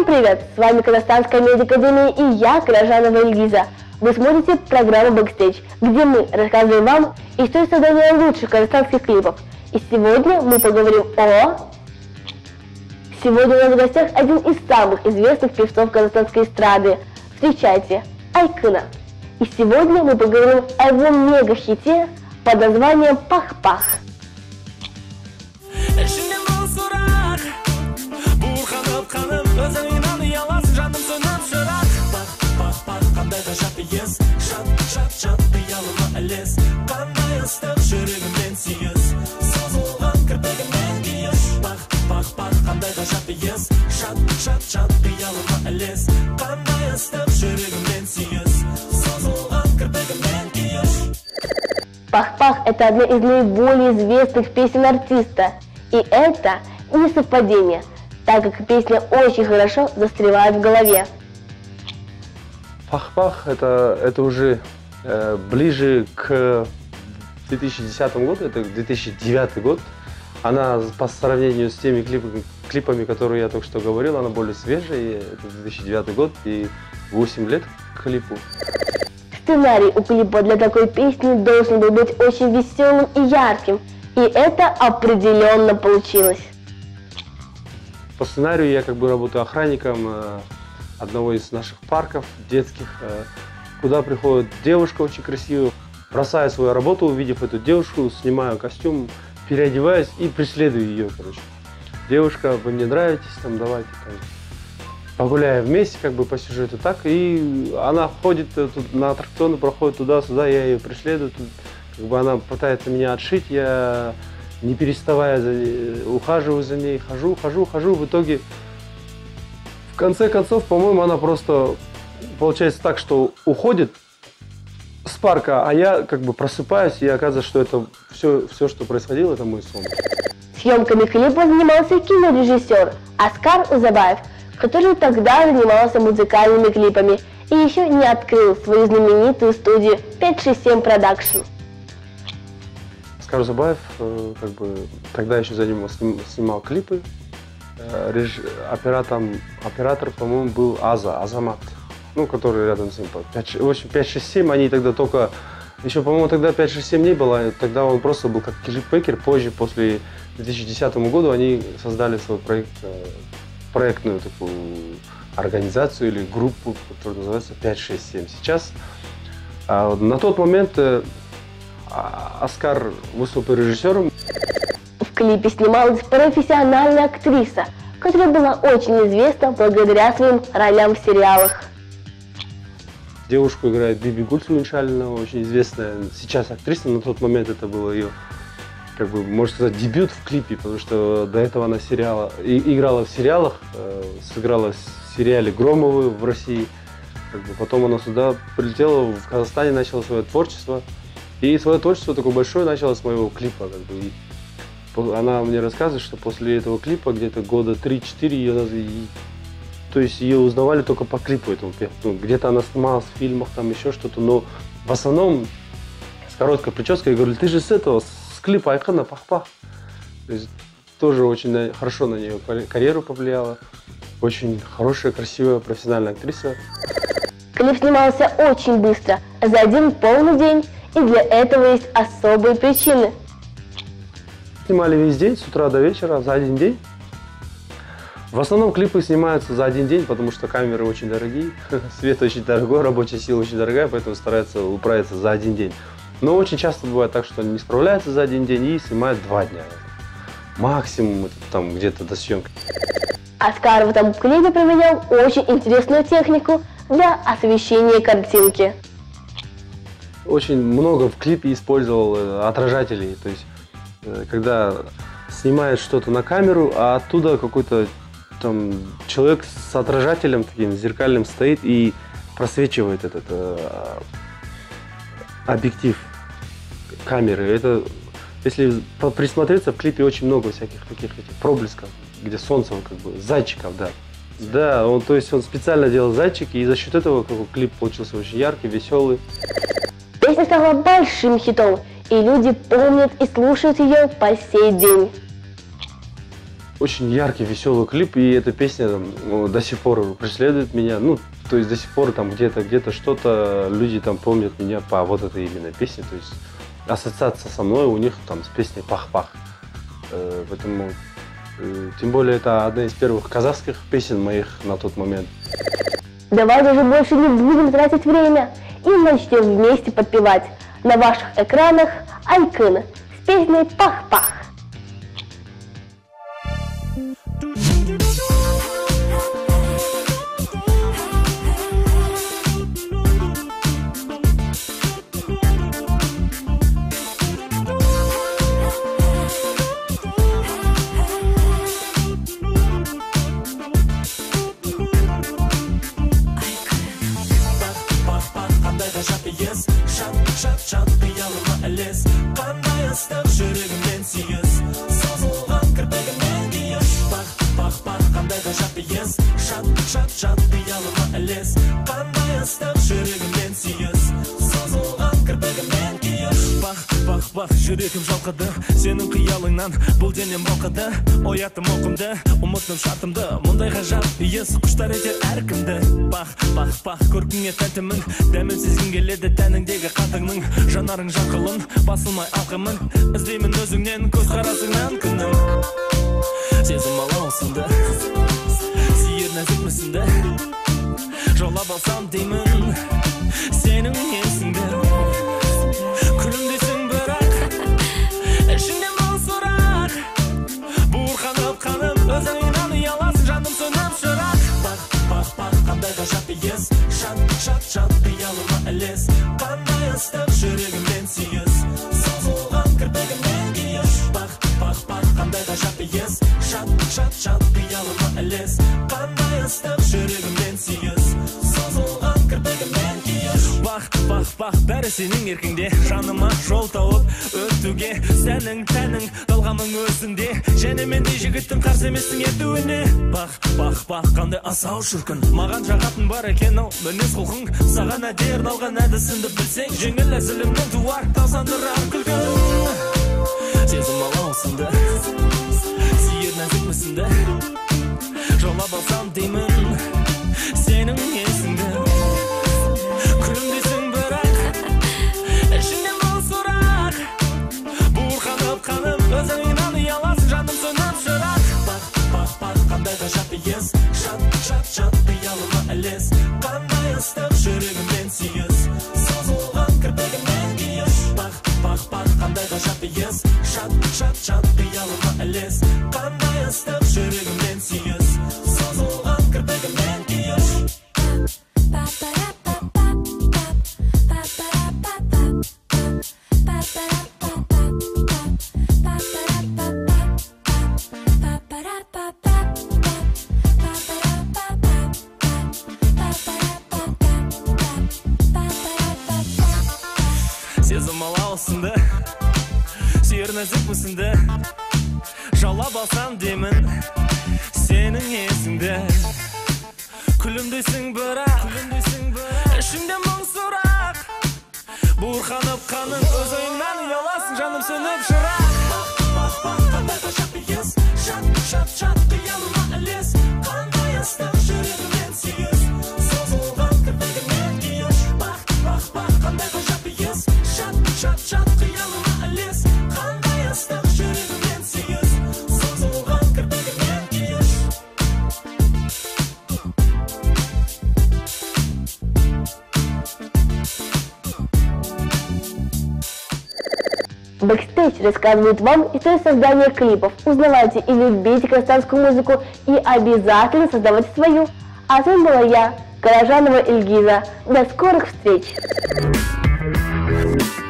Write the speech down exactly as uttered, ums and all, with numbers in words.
привет! С вами Казахстанская медиакадемия и я, Каражанова Ильгиза. Вы смотрите программу «Бэкстейдж», где мы рассказываем вам историю создания лучших казахстанских клипов. И сегодня мы поговорим о... Сегодня у нас в гостях один из самых известных певцов казахстанской эстрады. Встречайте, Айкына. И сегодня мы поговорим о его мега-хите под названием «Пах-пах». «Пах-пах» — это одна из наиболее известных песен артиста. И это не совпадение, так как песня очень хорошо застревает в голове. «Пах-пах» это, это уже э, ближе к две тысячи десятому году, это две тысячи девятый год. Она по сравнению с теми клипами, клипами, которые я только что говорил, она более свежая. Это две тысячи девятый год и восемь лет к клипу. Сценарий у клипа для такой песни должен был быть очень веселым и ярким. И это определенно получилось. По сценарию я как бы работаю охранником э, одного из наших парков детских, э, куда приходит девушка очень красивая. Бросаю свою работу, увидев эту девушку, снимаю костюм, переодеваюсь и преследую ее, короче. Девушка, вы мне нравитесь, там, давайте там, погуляем вместе, как бы по сюжету, так. И она ходит тут, на аттракционы, проходит туда-сюда, я ее преследую. Тут, как бы она пытается меня отшить, я не переставая за ней, ухаживаю за ней, хожу, хожу, хожу. В итоге, в конце концов, по-моему, она просто получается так, что уходит с парка, а я как бы просыпаюсь, и оказывается, что это все, все, что происходило, это мой сон. Съемками клипа занимался кинорежиссер Аскар Узабаев, который тогда занимался музыкальными клипами и еще не открыл свою знаменитую студию пять шесть семь Production. Аскар Узабаев, как бы, тогда еще за ним снимал клипы. Реж... Оператором, оператор, по-моему, был Аза, Азамат. Ну, который рядом с ним. пять шесть семь, они тогда только... Еще, по-моему, тогда пять шесть семь не было, тогда он просто был как клипмейкер. Позже, после две тысячи десятого года, они создали свой проект, проектную такую организацию или группу, которая называется пять шесть семь. Сейчас, на тот момент, Аскар выступил режиссером. В клипе снималась профессиональная актриса, которая была очень известна благодаря своим ролям в сериалах. Девушку играет Биби Гульсум Иншалина, очень известная сейчас актриса. На тот момент это был ее, как бы, можно сказать, дебют в клипе, потому что до этого она сериала, и, играла в сериалах, э, сыграла в сериале «Громовы» в России. Как бы, потом она сюда прилетела, в Казахстане начала свое творчество. И свое творчество такое большое начало с моего клипа. Как бы, и она мне рассказывает, что после этого клипа где-то года три-четыре ее... То есть ее узнавали только по клипу этому. Ну, где-то она снималась в фильмах, там еще что-то, но в основном с короткой прической. Я говорю, ты же с этого, с клипа Айкына «Пах-пах». То есть тоже очень на, хорошо на нее карьеру повлияло. Очень хорошая, красивая, профессиональная актриса. Клип снимался очень быстро, за один полный день, и для этого есть особые причины. Снимали весь день, с утра до вечера, за один день. В основном клипы снимаются за один день, потому что камеры очень дорогие, свет очень дорогой, рабочая сила очень дорогая, поэтому стараются управиться за один день. Но очень часто бывает так, что они не справляются за один день и снимают два дня. Максимум там где-то до съемки. Аскар в этом клипе применял очень интересную технику для освещения картинки. Очень много в клипе использовал отражателей, то есть когда снимает что-то на камеру, а оттуда какой-то там человек с отражателем таким зеркальным стоит и просвечивает этот э, объектив камеры. Это, если присмотреться, в клипе очень много всяких таких этих проблесков, где солнце, как бы, зайчиков, да. Да, он, то есть он специально делал зайчики, и за счет этого как бы, клип получился очень яркий, веселый. Песня стала большим хитом, и люди помнят и слушают ее по сей день. Очень яркий, веселый клип, и эта песня там, ну, до сих пор преследует меня. Ну, то есть до сих пор там где-то, где-то что-то люди там помнят меня по вот этой именно песне. То есть ассоциация со мной у них там с песней «Пах-пах». Э, поэтому, э, тем более, это одна из первых казахских песен моих на тот момент. Давайте же больше не будем тратить время и начнем вместе подпевать. На ваших экранах Айкын с песней «Пах-пах». Шат-шат қиялыма ілес, қандай ыстық жүрегімнен сүйіс, созылған кірпігімнен күйіш. Пах-пах-пах, қандай ғажап иіс, шат-шат-шат қиялыма ілес, қандай ыстық жүрегімнен сүйіс, созылған кірпігімнен күйіш. Пах-пах-пах, жүрегім жалқыды, сенің қиялыңнан бұл денем балқыды, ояттым оқымды, ұмыттым шатымды, мұндай ғажап иіс құштар етер әркімді. Пах-пах-пах, көркіңе тәнтімін, дәмін сезгім келеді тәніңдегі қатыңның, жанарың жарқылын, басылмай алқымын, іздеймін өзіңнен көз қарасыңнан күнім. Сезім алаусынды, сүйер нәзік мүсінді, жаулап алсам деймін сенің есіңді. Күлімдесің бірақ, ішіңде мың сұрақ, буырқанып қаным, өзіңнен ұяласың, жаным сөніп шырақ. Пах-пах-пах, қандай ғажап иіс, шат-шат-шат қиялыма ілес, қандай ыстық жүрегімнен сүйіс, созылған кірпігімнен күйіш. Пах-пах-пах, қандай ғажап иіс, шат-шат-шат қиялыма ілес, қандай ыстық жүрегімнен сүйіс, созылған кірпігімнен күйіш. Пах-пах-пах, бәрі сенің еркіңде, жаныма жол тауып өтуге, сәнің тәнің талғамың өзіңде, және мендей жігіттің қарсы еместің етуіне. Пах-пах-пах, қандай асау шіркін, маған жағатын бар екен ау мінез құлқың, саған әдер арналған әдісіңді білсең, жеңіл әзілімнен туар тазандырар күлгін. Сезім алаусынды, сүйер нәзік мүсінді, жаулап алсам деймін сенің есіңді. Күлімдесің бірақ, ішіңде мың сұрақ, буырқанып қаным, өзіңнен ұяласың, жаным сөніп шырақ. Пах-пах-пах, қандай ғажап иіс, шат-шат-шат қиялыма ілес, қандай ыстық жүрегімнен сүйіс, созылған кірпігімнен күйіш. Пах-пах-пах, қандай ғажап иіс, шат-шат-шат қиялыма ілес, қандай ыстық жүрегімнен сүйіс, созылған кірпігімнен күйіш. Сезім алаусынды, сүйер нәзік мүсінді, жаулап алсам деймін сенің есіңді. Күлімдесің бірақ, ішіңде мың сұрақ, буырқанып қаның, өзіңнен ұяласың, жаным сөніп шырақ. Пах-пах-пах, қандай ғажап иіс, шат-шат-шат қиялыма ілес, қандай ыстық жүрегімнен сүйіс, созылған кірпігімнен күйіш. Пах-пах-пах, қандай ғажап иіс, шат-шат-шат қиялыма ілес, қандай ыстық жүрегімнен сүйіс, созылған кірпігімнен күйіш. Бэкстейдж рассказывает вам историю создания клипов. Узнавайте и любите казахстанскую музыку и обязательно создавайте свою. А с вами была я, Каражанова Ильгиза. До скорых встреч!